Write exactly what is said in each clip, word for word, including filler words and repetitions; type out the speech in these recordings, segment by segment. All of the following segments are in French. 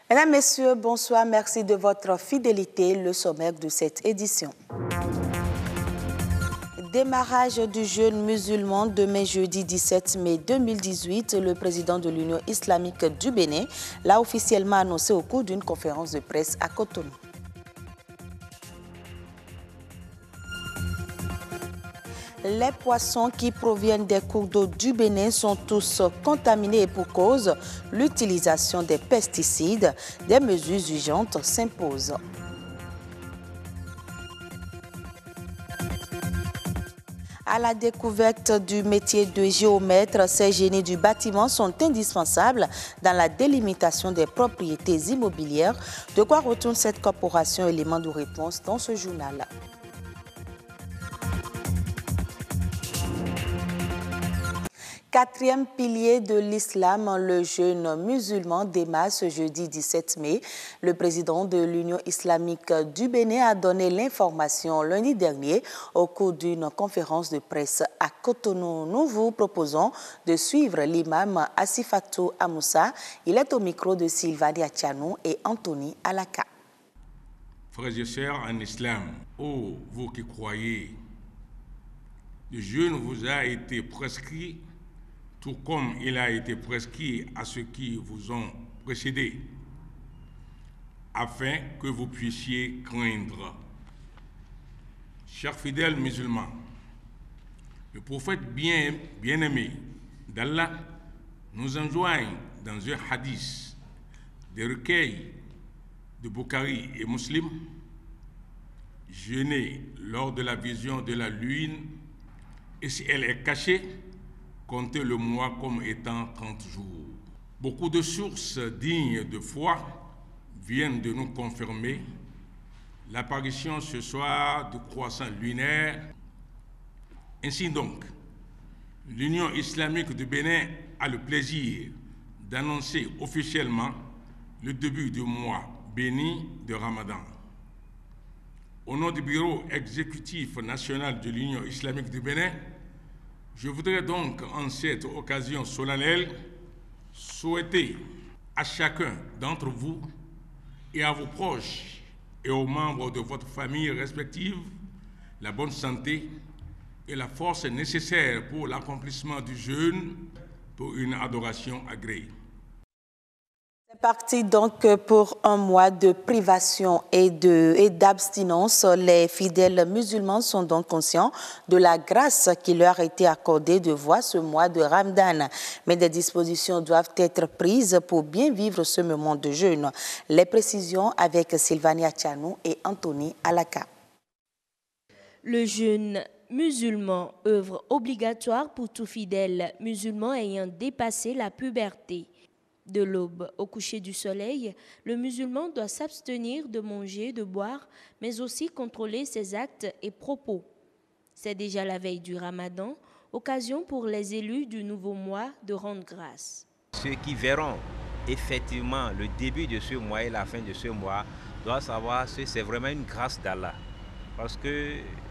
Mesdames, Messieurs, bonsoir. Merci de votre fidélité. Le sommaire de cette édition. Démarrage du jeûne musulman demain jeudi dix-sept mai deux mille dix-huit. Le président de l'Union islamique du Bénin l'a officiellement annoncé au cours d'une conférence de presse à Cotonou. Les poissons qui proviennent des cours d'eau du Bénin sont tous contaminés et pour cause, l'utilisation des pesticides. Des mesures urgentes s'imposent. À la découverte du métier de géomètre, ces génies du bâtiment sont indispensables dans la délimitation des propriétés immobilières. De quoi retourne cette corporation? Élément de réponse dans ce journal. Quatrième pilier de l'islam, le jeûne musulman démarre ce jeudi dix-sept mai. Le président de l'Union islamique du Bénin a donné l'information lundi dernier au cours d'une conférence de presse à Cotonou. Nous vous proposons de suivre l'imam Asifatou Amoussa. Il est au micro de Sylvanie Achanou et Anthony Alaka. Frères et sœurs en islam, ô vous qui croyez, le jeûne vous a été prescrit tout comme il a été prescrit à ceux qui vous ont précédés, afin que vous puissiez craindre. Chers fidèles musulmans, le prophète bien, bien-aimé d'Allah nous enjoigne dans un hadith des recueils de Bukhari et Muslim, jeûner lors de la vision de la lune, et si elle est cachée, comptez le mois comme étant trente jours. Beaucoup de sources dignes de foi viennent de nous confirmer l'apparition ce soir du croissant lunaire. Ainsi donc, l'Union islamique du Bénin a le plaisir d'annoncer officiellement le début du mois béni de Ramadan. Au nom du Bureau exécutif national de l'Union islamique du Bénin, je voudrais donc, en cette occasion solennelle, souhaiter à chacun d'entre vous et à vos proches et aux membres de votre famille respective la bonne santé et la force nécessaires pour l'accomplissement du jeûne pour une adoration agréée. C'est parti donc pour un mois de privation et d'abstinence. Les fidèles musulmans sont donc conscients de la grâce qui leur a été accordée de voir ce mois de Ramadan. Mais des dispositions doivent être prises pour bien vivre ce moment de jeûne. Les précisions avec Sylvanie Achanou et Anthony Alaka. Le jeûne musulman, œuvre obligatoire pour tout fidèle musulman ayant dépassé la puberté. De l'aube au coucher du soleil, le musulman doit s'abstenir de manger, de boire, mais aussi contrôler ses actes et propos. C'est déjà la veille du Ramadan, occasion pour les élus du nouveau mois de rendre grâce. Ceux qui verront effectivement le début de ce mois et la fin de ce mois doivent savoir que c'est vraiment une grâce d'Allah. Parce que,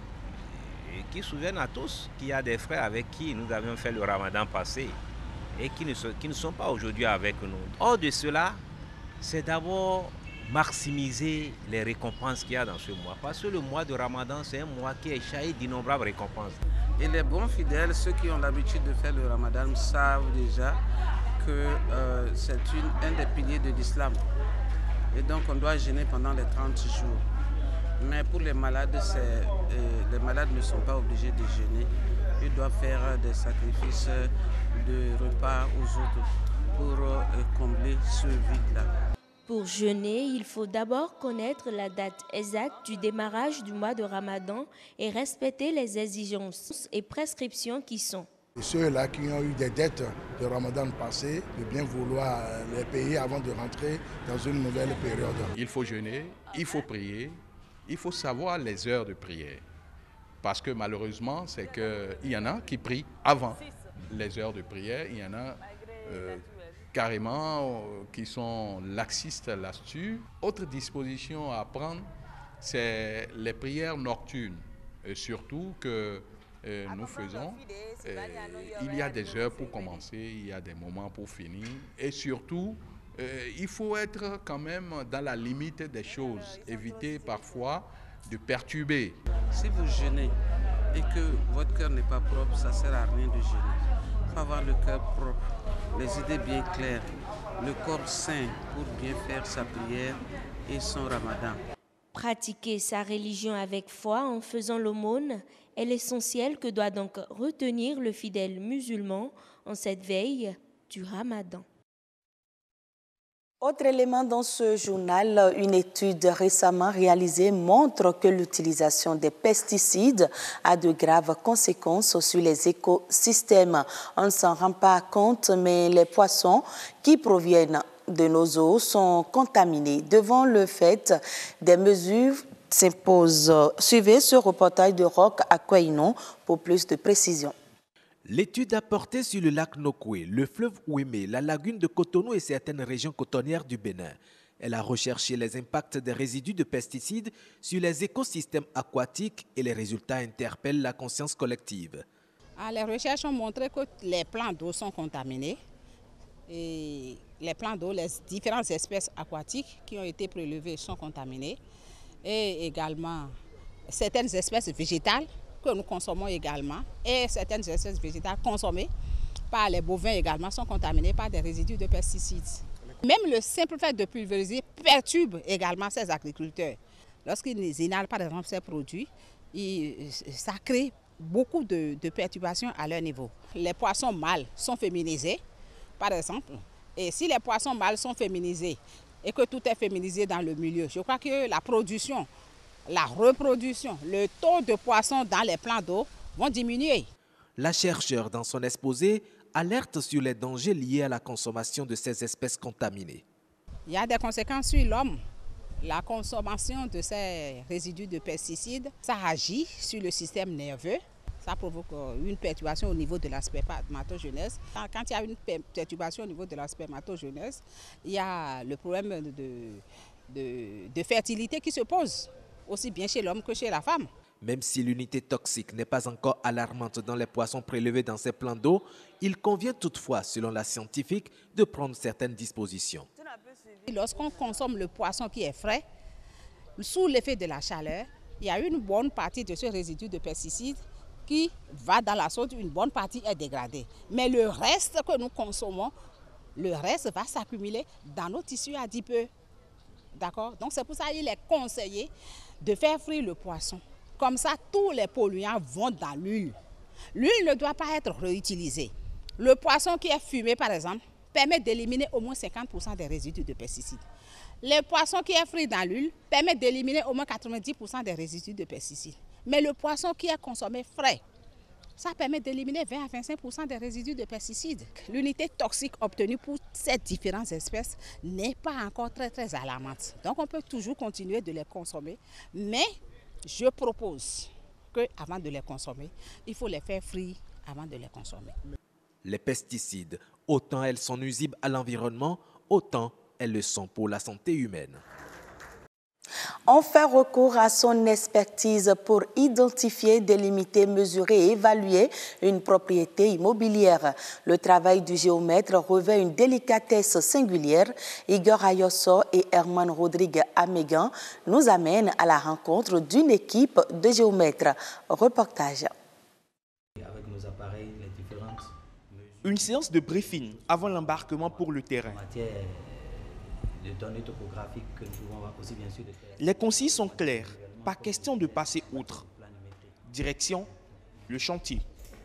qui souviennent à tous qu'il y a des frères avec qui nous avions fait le Ramadan passé et qui ne, sont, qui ne sont pas aujourd'hui avec nous. Hors de cela, c'est d'abord maximiser les récompenses qu'il y a dans ce mois. Parce que le mois de Ramadan, c'est un mois qui est chargé d'innombrables récompenses. Et les bons fidèles, ceux qui ont l'habitude de faire le Ramadan, savent déjà que euh, c'est un des piliers de l'islam. Et donc on doit jeûner pendant les trente jours. Mais pour les malades, euh, les malades ne sont pas obligés de jeûner. Ils doivent faire des sacrifices de repas aux autres pour euh, combler ce vide-là. Pour jeûner, il faut d'abord connaître la date exacte du démarrage du mois de Ramadan et respecter les exigences et prescriptions qui sont. Ceux-là qui ont eu des dettes de Ramadan passé, de bien vouloir les payer avant de rentrer dans une nouvelle période. Il faut jeûner, il faut prier, il faut savoir les heures de prière. Parce que malheureusement, c'est qu'il y en a qui prient avant les heures de prière, il y en a euh, carrément euh, qui sont laxistes là-dessus. Autre disposition à prendre, c'est les prières nocturnes, et surtout que euh, nous faisons. Euh, il y a des heures pour commencer, il y a des moments pour finir, et surtout euh, il faut être quand même dans la limite des choses, éviter parfois de perturber. Si vous jeûnez et que votre cœur n'est pas propre, ça ne sert à rien de jeûner. Il faut avoir le cœur propre, les idées bien claires, le corps sain pour bien faire sa prière et son ramadan. Pratiquer sa religion avec foi en faisant l'aumône est l'essentiel que doit donc retenir le fidèle musulman en cette veille du ramadan. Autre élément dans ce journal, une étude récemment réalisée montre que l'utilisation des pesticides a de graves conséquences sur les écosystèmes. On ne s'en rend pas compte, mais les poissons qui proviennent de nos eaux sont contaminés. Devant le fait, des mesures s'imposent. Suivez ce reportage de Roch à Kwainon pour plus de précision. L'étude a porté sur le lac Nokoué, le fleuve Ouémé, la lagune de Cotonou et certaines régions cotonnières du Bénin. Elle a recherché les impacts des résidus de pesticides sur les écosystèmes aquatiques et les résultats interpellent la conscience collective. Ah, les recherches ont montré que les plans d'eau sont contaminés. Et les plans d'eau, les différentes espèces aquatiques qui ont été prélevées sont contaminées. Et également certaines espèces végétales que nous consommons également et certaines espèces végétales consommées par les bovins également sont contaminées par des résidus de pesticides. Même le simple fait de pulvériser perturbe également ces agriculteurs. Lorsqu'ils inhalent par exemple ces produits, ils, ça crée beaucoup de, de perturbations à leur niveau. Les poissons mâles sont féminisés, par exemple, et si les poissons mâles sont féminisés et que tout est féminisé dans le milieu, je crois que la production, la reproduction, le taux de poissons dans les plans d'eau vont diminuer. La chercheure, dans son exposé, alerte sur les dangers liés à la consommation de ces espèces contaminées. Il y a des conséquences sur l'homme. La consommation de ces résidus de pesticides, ça agit sur le système nerveux. Ça provoque une perturbation au niveau de la spermatogenèse. Quand il y a une perturbation au niveau de la spermatogenèse, il y a le problème de, de, de fertilité qui se pose, aussi bien chez l'homme que chez la femme. Même si l'unité toxique n'est pas encore alarmante dans les poissons prélevés dans ces plans d'eau, il convient toutefois, selon la scientifique, de prendre certaines dispositions. Lorsqu'on consomme le poisson qui est frais, sous l'effet de la chaleur, il y a une bonne partie de ce résidu de pesticides qui va dans la sauce, une bonne partie est dégradée. Mais le reste que nous consommons, le reste va s'accumuler dans nos tissus adipeux. D'accord? Donc c'est pour ça qu'il est conseillé de faire frire le poisson. Comme ça, tous les polluants vont dans l'huile. L'huile ne doit pas être réutilisée. Le poisson qui est fumé, par exemple, permet d'éliminer au moins cinquante pour cent des résidus de pesticides. Les poissons qui est frit dans l'huile permettent d'éliminer au moins quatre-vingt-dix pour cent des résidus de pesticides. Mais le poisson qui est consommé frais, ça permet d'éliminer vingt à vingt-cinq pour cent des résidus de pesticides. L'unité toxique obtenue pour ces différentes espèces n'est pas encore très, très alarmante. Donc on peut toujours continuer de les consommer, mais je propose qu'avant de les consommer, il faut les faire frire avant de les consommer. Les pesticides, autant elles sont nuisibles à l'environnement, autant elles le sont pour la santé humaine. On fait recours à son expertise pour identifier, délimiter, mesurer et évaluer une propriété immobilière. Le travail du géomètre revêt une délicatesse singulière. Igor Ayosso et Herman Rodrigue Amégan nous amènent à la rencontre d'une équipe de géomètres. Reportage. Avec nos appareils, les différentes Une séance de briefing avant l'embarquement pour le terrain. De données topographiques que nous pouvons avoir aussi bien sûr de faire. Les consignes sont claires, pas question de passer outre. Direction, le chantier.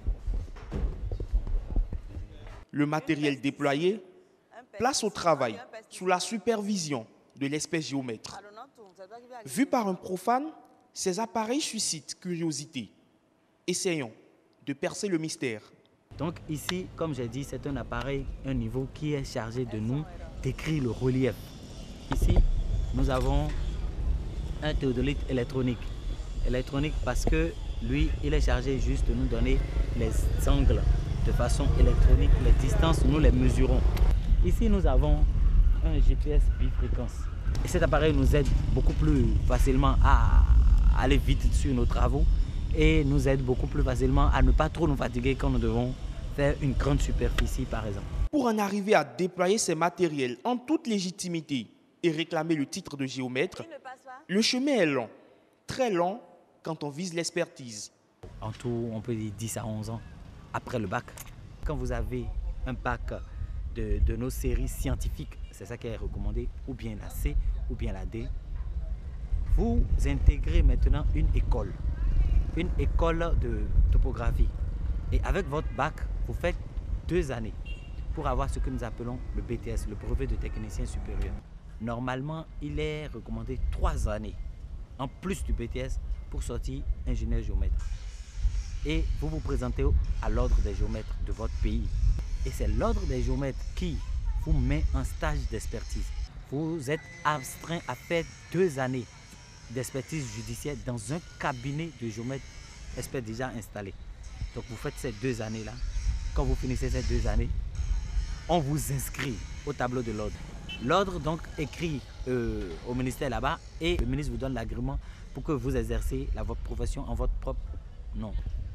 Le matériel déployé, place au travail sous la supervision de l'expert géomètre. Vu par un profane, ces appareils suscitent curiosité. Essayons de percer le mystère. Donc ici, comme j'ai dit, c'est un appareil, un niveau qui est chargé de nous décrire le relief. Ici, nous avons un théodolite électronique. Électronique parce que lui, il est chargé juste de nous donner les angles de façon électronique. Les distances, nous les mesurons. Ici, nous avons un G P S bifréquence. Et cet appareil nous aide beaucoup plus facilement à aller vite sur nos travaux et nous aide beaucoup plus facilement à ne pas trop nous fatiguer quand nous devons faire une grande superficie, par exemple. Pour en arriver à déployer ces matériels en toute légitimité et réclamer le titre de géomètre, le chemin est long, très long quand on vise l'expertise. En tout, on peut dire dix à onze ans après le bac. Quand vous avez un bac de, de nos séries scientifiques, c'est ça qui est recommandé, ou bien la C ou bien la D, vous intégrez maintenant une école, une école de topographie. Et avec votre bac, vous faites deux années pour avoir ce que nous appelons le B T S, le brevet de technicien supérieur. Normalement, il est recommandé trois années en plus du B T S pour sortir ingénieur géomètre. Et vous vous présentez à l'ordre des géomètres de votre pays. Et c'est l'ordre des géomètres qui vous met en stage d'expertise. Vous êtes astreint à faire deux années d'expertise judiciaire dans un cabinet de géomètres experts déjà installé. Donc vous faites ces deux années-là. Quand vous finissez ces deux années, on vous inscrit au tableau de l'ordre. L'ordre donc écrit euh, au ministère là-bas et le ministre vous donne l'agrément pour que vous exercez la, votre profession en votre propre nom.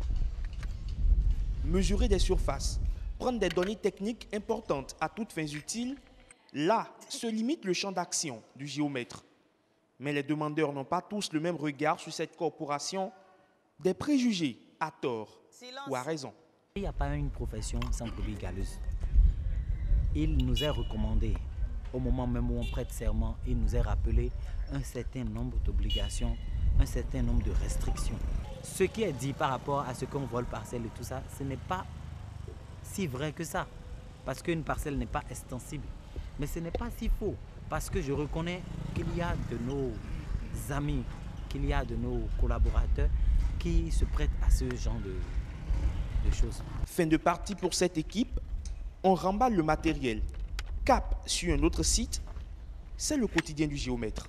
Mesurer des surfaces, prendre des données techniques importantes à toutes fins utiles, là se limite le champ d'action du géomètre. Mais les demandeurs n'ont pas tous le même regard sur cette corporation, des préjugés à tort Silence. Ou à raison. Il n'y a pas une profession sans brebis galeuse. Il nous est recommandé, au moment même où on prête serment, il nous est rappelé un certain nombre d'obligations, un certain nombre de restrictions. Ce qui est dit par rapport à ce qu'on vole parcelle et tout ça, ce n'est pas si vrai que ça. Parce qu'une parcelle n'est pas extensible. Mais ce n'est pas si faux. Parce que je reconnais qu'il y a de nos amis, qu'il y a de nos collaborateurs qui se prêtent à ce genre de, de choses. Fin de partie pour cette équipe, on remballe le matériel. Cap sur un autre site, c'est le quotidien du géomètre.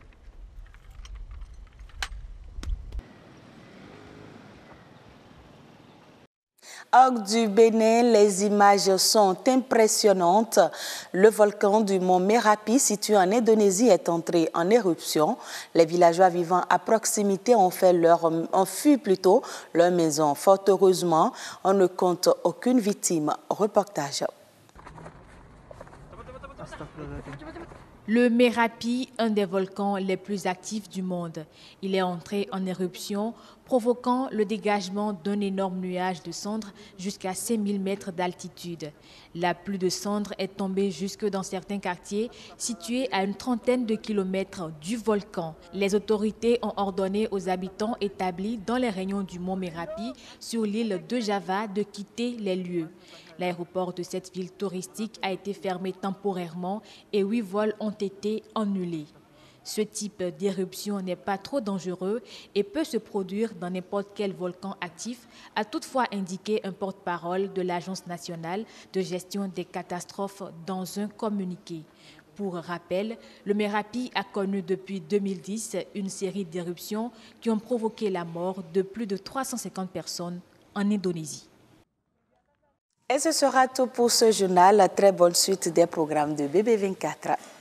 Hors du Bénin, les images sont impressionnantes. Le volcan du mont Merapi, situé en Indonésie, est entré en éruption. Les villageois vivant à proximité ont, fait leur, ont fui plutôt leur maison. Fort heureusement, on ne compte aucune victime. Reportage. Le Merapi, un des volcans les plus actifs du monde. Il est entré en éruption, provoquant le dégagement d'un énorme nuage de cendres jusqu'à cinq mille mètres d'altitude. La pluie de cendres est tombée jusque dans certains quartiers situés à une trentaine de kilomètres du volcan. Les autorités ont ordonné aux habitants établis dans les rayons du mont Merapi sur l'île de Java de quitter les lieux. L'aéroport de cette ville touristique a été fermé temporairement et huit vols ont été annulés. Ce type d'éruption n'est pas trop dangereux et peut se produire dans n'importe quel volcan actif, a toutefois indiqué un porte-parole de l'Agence nationale de gestion des catastrophes dans un communiqué. Pour rappel, le Merapi a connu depuis deux mille dix une série d'éruptions qui ont provoqué la mort de plus de trois cent cinquante personnes en Indonésie. Et ce sera tout pour ce journal. Très bonne suite des programmes de B B vingt-quatre.